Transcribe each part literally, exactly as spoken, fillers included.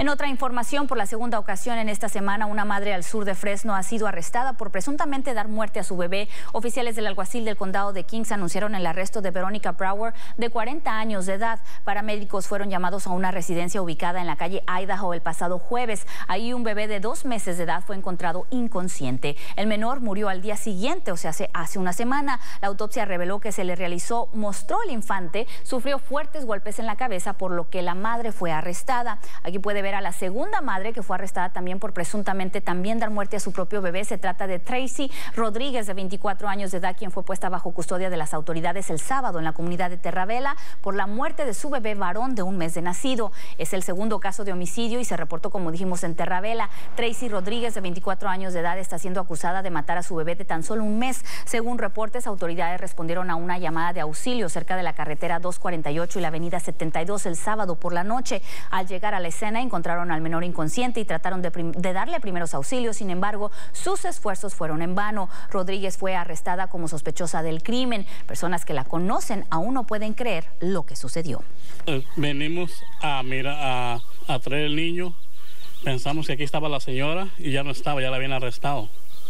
En otra información, por la segunda ocasión en esta semana, una madre al sur de Fresno ha sido arrestada por presuntamente dar muerte a su bebé. Oficiales del alguacil del condado de Kings anunciaron el arresto de Verónica Brower, de cuarenta años de edad. Paramédicos fueron llamados a una residencia ubicada en la calle Idaho el pasado jueves. Ahí un bebé de dos meses de edad fue encontrado inconsciente. El menor murió al día siguiente, o sea, hace, hace una semana. La autopsia reveló que se le realizó, mostró el infante, sufrió fuertes golpes en la cabeza, por lo que la madre fue arrestada. Aquí puede ver a la segunda madre que fue arrestada también por presuntamente también dar muerte a su propio bebé. Se trata de Tracy Rodríguez, de veinticuatro años de edad, quien fue puesta bajo custodia de las autoridades el sábado en la comunidad de Terravela por la muerte de su bebé varón de un mes de nacido. Es el segundo caso de homicidio y se reportó, como dijimos, en Terravela. Tracy Rodríguez, de veinticuatro años de edad, está siendo acusada de matar a su bebé de tan solo un mes. Según reportes, autoridades respondieron a una llamada de auxilio cerca de la carretera dos cuarenta y ocho y la avenida setenta y dos el sábado por la noche. Al llegar a la escena, encontraron al menor inconsciente y trataron de, de darle primeros auxilios. Sin embargo, sus esfuerzos fueron en vano. Rodríguez fue arrestada como sospechosa del crimen. Personas que la conocen aún no pueden creer lo que sucedió. Eh, venimos a mirar a, a traer el niño. Pensamos que aquí estaba la señora y ya no estaba, ya la habían arrestado.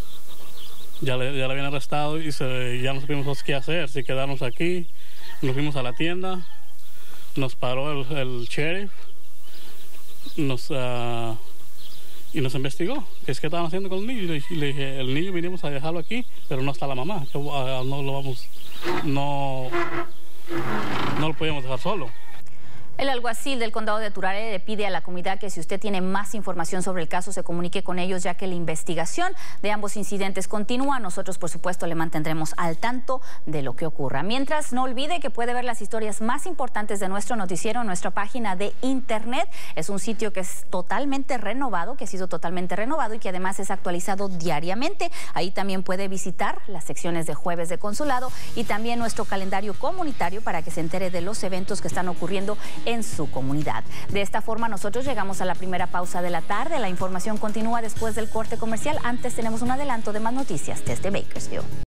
Ya, le, ya la habían arrestado y se, ya no supimos qué hacer, si quedarnos aquí. Nos fuimos a la tienda, nos paró el, el sheriff nos, uh, y nos investigó. ¿Qué es que estaban haciendo con el niño? Y le, y le dije, el niño vinimos a dejarlo aquí, pero no está la mamá. Que, uh, no lo vamos, no, no lo podíamos dejar solo. El alguacil del condado de Tulare le pide a la comunidad que si usted tiene más información sobre el caso se comunique con ellos, ya que la investigación de ambos incidentes continúa. Nosotros, por supuesto, le mantendremos al tanto de lo que ocurra. Mientras, no olvide que puede ver las historias más importantes de nuestro noticiero en nuestra página de internet. Es un sitio que es totalmente renovado, que ha sido totalmente renovado y que además es actualizado diariamente. Ahí también puede visitar las secciones de Jueves de Consulado y también nuestro calendario comunitario para que se entere de los eventos que están ocurriendo en su comunidad. De esta forma nosotros llegamos a la primera pausa de la tarde. La información continúa después del corte comercial. Antes tenemos un adelanto de más noticias desde Bakersfield.